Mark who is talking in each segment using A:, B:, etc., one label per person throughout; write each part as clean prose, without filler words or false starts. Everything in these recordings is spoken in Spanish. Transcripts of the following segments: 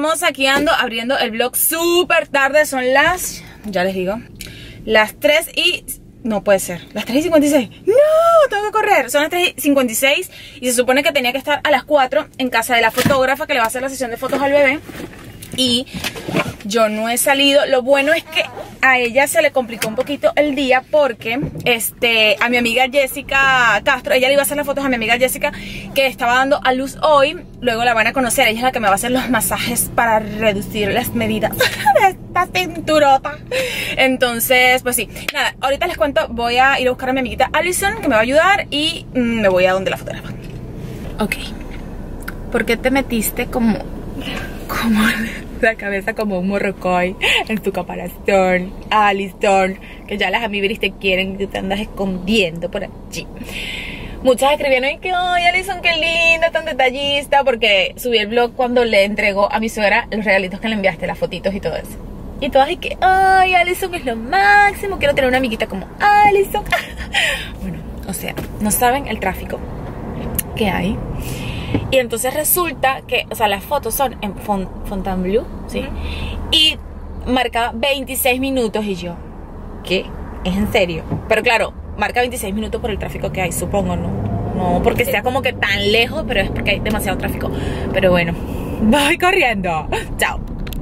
A: estamos aquí abriendo el vlog súper tarde. Son las, ya les digo, las 3 y... no puede ser, las 3:56. No, tengo que correr. Son las 3:56 y se supone que tenía que estar a las 4 en casa de la fotógrafa que le va a hacer la sesión de fotos al bebé. Y yo no he salido. Lo bueno es que a ella se le complicó un poquito el día porque a mi amiga Jessica Castro, ella le iba a hacer las fotos a mi amiga Jessica que estaba dando a luz hoy. Luego la van a conocer, ella es la que me va a hacer los masajes para reducir las medidas de esta cinturota. Entonces, pues sí, nada, ahorita les cuento. Voy a ir a buscar a mi amiguita Alison, que me va a ayudar, y me voy a donde la fotógrafa. Ok, ¿por qué te metiste como la cabeza como un morrocoy en tu caparazón, Alison? Que ya las amigas te quieren, que te andas escondiendo por allí. Muchas escribieron y que, ay, Alison, qué linda, tan detallista, porque subí el vlog cuando le entregó a mi suegra los regalitos que le enviaste, las fotitos y todo eso. Y todas y que, ay, Alison es lo máximo, quiero tener una amiguita como Alison. Bueno, o sea, no saben el tráfico que hay. Y entonces resulta que, o sea, las fotos son en Fontainebleau, ¿sí? Y marca 26 minutos y yo, ¿qué? ¿Es en serio? Pero claro, marca 26 minutos por el tráfico que hay, supongo, ¿no? No porque sea como que tan lejos, pero es porque hay demasiado tráfico. Pero bueno, voy corriendo. Chao.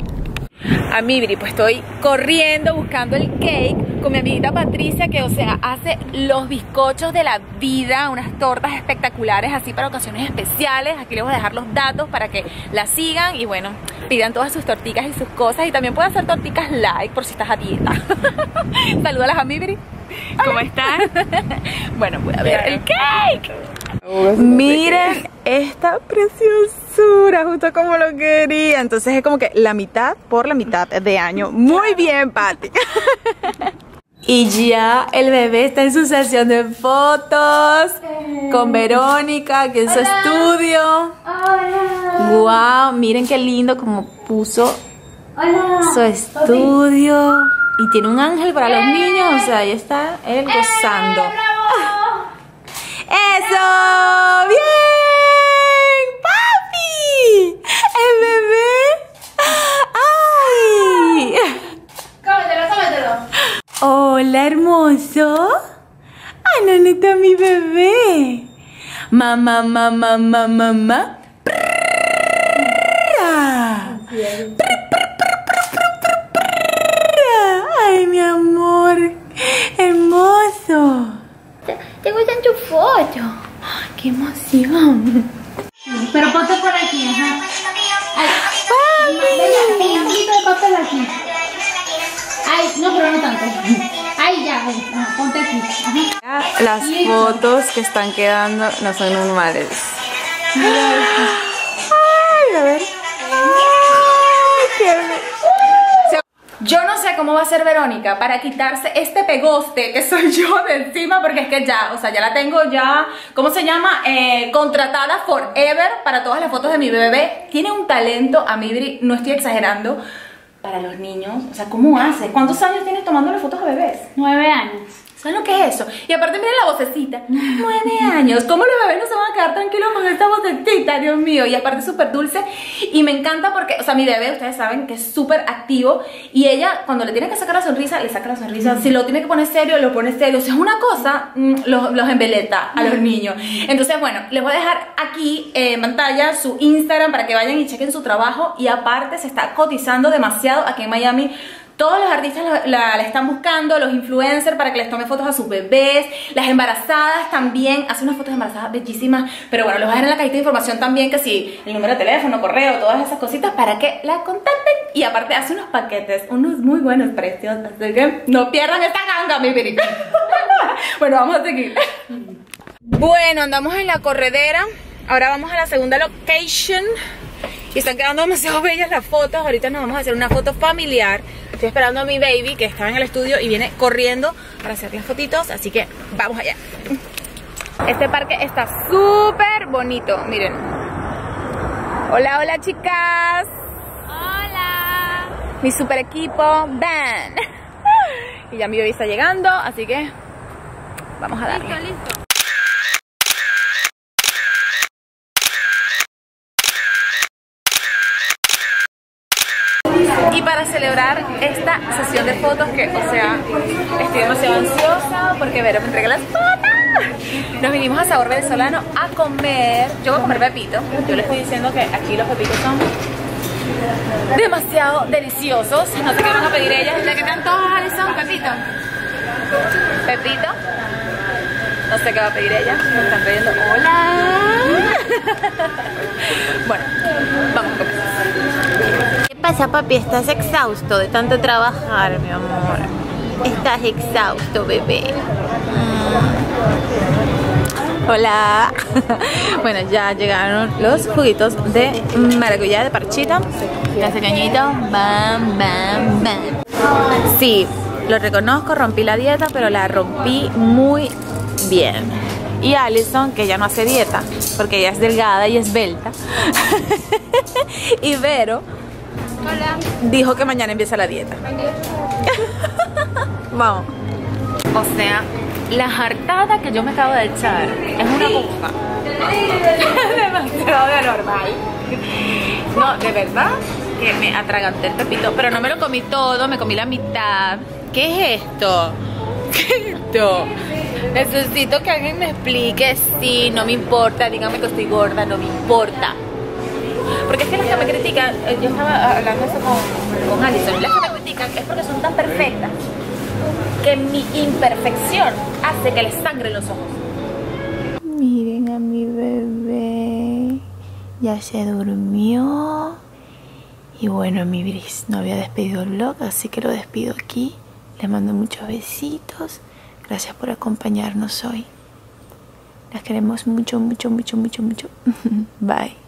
A: A Mibri, pues estoy corriendo buscando el cake con mi amiguita Patricia, que, o sea, hace los bizcochos de la vida, unas tortas espectaculares así para ocasiones especiales. Aquí les voy a dejar los datos para que la sigan y bueno, pidan todas sus torticas y sus cosas. Y también pueden hacer torticas light por si estás a dieta. Salúdalas a Mibri. ¿Cómo están? Bueno, voy a ver el cake. Miren esta preciosura, justo como lo quería. Entonces es como que la mitad por la mitad de año. Muy bien, Pati. Y ya el bebé está en su sesión de fotos con Verónica aquí en su estudio. Wow, miren qué lindo como puso su estudio. Y tiene un ángel para los niños, o sea, ahí está él gozando. ¡Eso! ¡Bien! ¡Papi! ¡El bebé! ¡Ay!
B: Cómetelo.
A: Hola, hermoso. ¡Ah, no está mi bebé! Mamá. ¡Ay, mi amor! ¡Hermoso!
B: Te gustan tus fotos.
A: ¡Ay, qué emoción!
B: Pero ponte por aquí, ajá. Ay, venga, un poquito de papel aquí. Ay, no, pero no tanto. Ay, ya, ven, ponte aquí. Ajá.
A: Las fotos que están quedando no son normales. Ay, a ver. Ay, qué bello. Yo no sé cómo va a ser Verónica para quitarse este pegoste que soy yo de encima, porque es que ya, o sea, ya la tengo ya, ¿cómo se llama? Contratada forever para todas las fotos de mi bebé. Tiene un talento, a Mibri, no estoy exagerando, para los niños. O sea, ¿cómo hace? ¿Cuántos años tienes tomando las fotos a bebés?
B: 9 años.
A: ¿Saben lo que es eso? Y aparte miren la vocecita, 9 años. ¿Cómo los bebés no se van a quedar tranquilos con esta vocecita? Dios mío. Y aparte súper dulce. Y me encanta porque, o sea, mi bebé, ustedes saben que es súper activo. Y ella, cuando le tiene que sacar la sonrisa, le saca la sonrisa. Si lo tiene que poner serio, lo pone serio. O sea, es una cosa, los embeleta a los niños. Entonces, bueno, les voy a dejar aquí en pantalla su Instagram para que vayan y chequen su trabajo. Y aparte se está cotizando demasiado aquí en Miami. Todos los artistas la están buscando, los influencers para que les tome fotos a sus bebés. Las embarazadas también, hace unas fotos embarazadas bellísimas. Pero bueno, les voy a dejar en la cajita de información también que si el número de teléfono, correo, todas esas cositas para que la contacten. Y aparte hace unos paquetes, unos muy buenos precios. Así que no pierdan esta ganga, mi perita. Bueno, vamos a seguir. Bueno, andamos en la corredera. Ahora vamos a la segunda location. Y están quedando demasiado bellas las fotos. Ahorita nos vamos a hacer una foto familiar. Estoy esperando a mi baby que estaba en el estudio y viene corriendo para hacer las fotitos. Así que vamos allá. Este parque está súper bonito. Miren. Hola, hola, chicas.
B: Hola.
A: Mi super equipo. ¡Bam! Y ya mi baby está llegando. Así que vamos a darle.
B: Listo.
A: Y para celebrar esta sesión de fotos que, o sea, estoy demasiado ansiosa porque Vero me entrega las fotos. Nos vinimos a Sabor Venezolano a comer. Yo voy a comer pepito. Yo le estoy diciendo que aquí los pepitos son demasiado deliciosos. No sé qué van a pedir ellas. Ya que están todos Alison, pepito. Pepito. No sé qué va a pedir ella. Me están pidiendo hola. Bueno, vamos a comer. ¿Qué pasa, papi? ¿Estás exhausto de tanto trabajar, mi amor? Estás exhausto, bebé. Hola. Bueno, ya llegaron los juguitos de maracuyá de parchita. Este cañito. Bam, bam, bam. Sí, lo reconozco, rompí la dieta, pero la rompí muy bien. Y Alison, que ya no hace dieta, porque ella es delgada y esbelta. Y Vero, hola, dijo que mañana empieza la dieta. Vamos. O sea, la jartada que yo me acabo de echar es una cosa demasiado de normal. No, de verdad que me atraganté el pepito, pero no me lo comí todo, me comí la mitad. ¿Qué es esto? ¿Qué es esto? Necesito que alguien me explique. Sí, no me importa, dígame que estoy gorda, no me importa. Porque es que las que me critican, yo estaba hablando eso con Alison, las que me critican es porque son tan perfectas que mi imperfección hace que les sangre los ojos. Miren a mi bebé, ya se durmió. Y bueno, mi Bris no había despedido el vlog, así que lo despido aquí. Les mando muchos besitos. Gracias por acompañarnos hoy. Las queremos mucho, mucho, mucho, mucho, mucho. Bye.